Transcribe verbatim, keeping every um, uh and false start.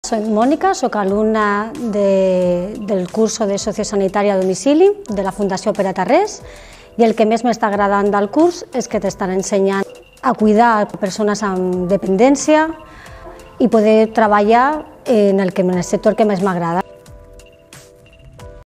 Soy Mónica, soc alumna de, del curso de Sociosanitària a domicili de la Fundació Pere Tarrés i el que més m'està agradant del curs és que t'estan ensenyant a cuidar persones amb dependència i poder treballar en el, que, en el sector que més m'agrada.